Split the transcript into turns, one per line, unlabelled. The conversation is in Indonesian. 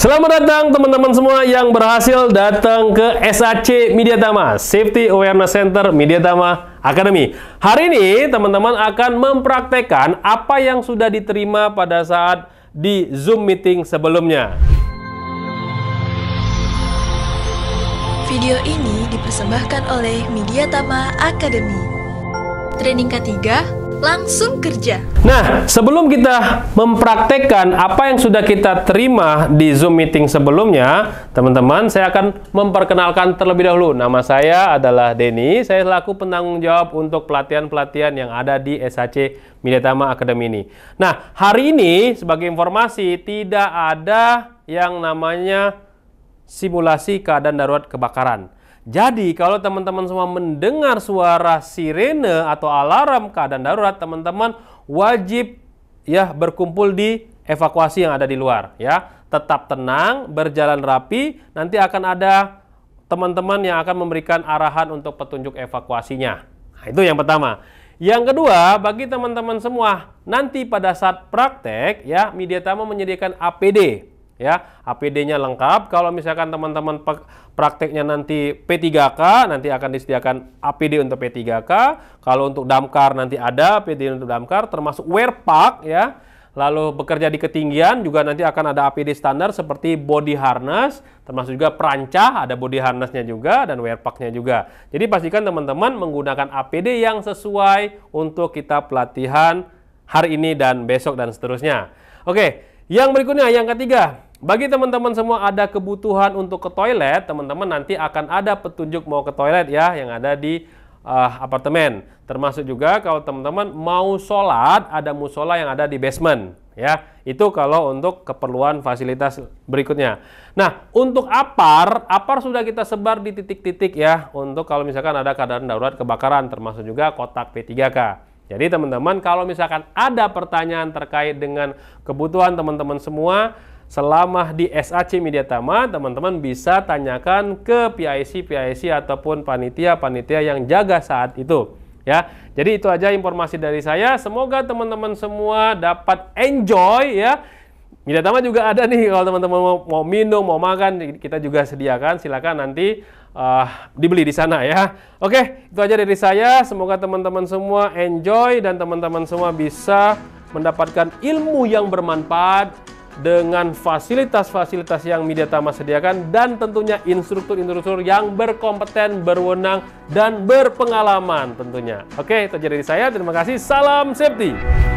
Selamat datang teman-teman semua yang berhasil datang ke SAC Mediatama, Safety Awareness Center Mediatama Academy. Hari ini teman-teman akan mempraktekkan apa yang sudah diterima pada saat di Zoom meeting sebelumnya.
Video ini dipersembahkan oleh Mediatama Academy. Training ketiga, langsung kerja.
Nah, sebelum kita mempraktekkan apa yang sudah kita terima di Zoom meeting sebelumnya, teman-teman, saya akan memperkenalkan terlebih dahulu. Nama saya adalah Denny, saya selaku penanggung jawab untuk pelatihan-pelatihan yang ada di SAC Mediatama Academy ini. Nah, hari ini sebagai informasi tidak ada yang namanya simulasi keadaan darurat kebakaran. Jadi, kalau teman-teman semua mendengar suara sirene atau alarm keadaan darurat, teman-teman wajib ya berkumpul di evakuasi yang ada di luar ya. Tetap tenang, berjalan rapi, nanti akan ada teman-teman yang akan memberikan arahan untuk petunjuk evakuasinya. Nah, itu yang pertama. Yang kedua, bagi teman-teman semua, nanti pada saat praktek ya, Mediatama menyediakan APD. Ya, APD-nya lengkap. Kalau misalkan teman-teman prakteknya nanti P3K, nanti akan disediakan APD untuk P3K. Kalau untuk damkar nanti ada APD untuk damkar, termasuk wear pack ya. Lalu bekerja di ketinggian juga nanti akan ada APD standar seperti body harness, termasuk juga perancah, ada body harness-nya juga dan wear pack-nya juga. Jadi pastikan teman-teman menggunakan APD yang sesuai untuk kita pelatihan hari ini dan besok dan seterusnya. Oke, yang berikutnya, yang ketiga. Bagi teman-teman semua ada kebutuhan untuk ke toilet, teman-teman nanti akan ada petunjuk mau ke toilet ya, yang ada di apartemen. Termasuk juga kalau teman-teman mau sholat, ada musola yang ada di basement ya. Itu kalau untuk keperluan fasilitas berikutnya. Nah, untuk apar sudah kita sebar di titik-titik ya, untuk kalau misalkan ada keadaan darurat kebakaran, termasuk juga kotak P3K. Jadi teman-teman, kalau misalkan ada pertanyaan terkait dengan kebutuhan teman-teman semua selama di SAC Mediatama, teman-teman bisa tanyakan ke PIC ataupun panitia-panitia yang jaga saat itu ya. Jadi itu aja informasi dari saya. Semoga teman-teman semua dapat enjoy ya. Mediatama juga ada nih, kalau teman-teman mau minum, mau makan, kita juga sediakan. Silakan nanti dibeli di sana ya. Oke, itu aja dari saya. Semoga teman-teman semua enjoy dan teman-teman semua bisa mendapatkan ilmu yang bermanfaat dengan fasilitas-fasilitas yang Mediatama sediakan dan tentunya instruktur-instruktur yang berkompeten, berwenang, dan berpengalaman tentunya. Oke, itu aja dari saya. Terima kasih. Salam safety.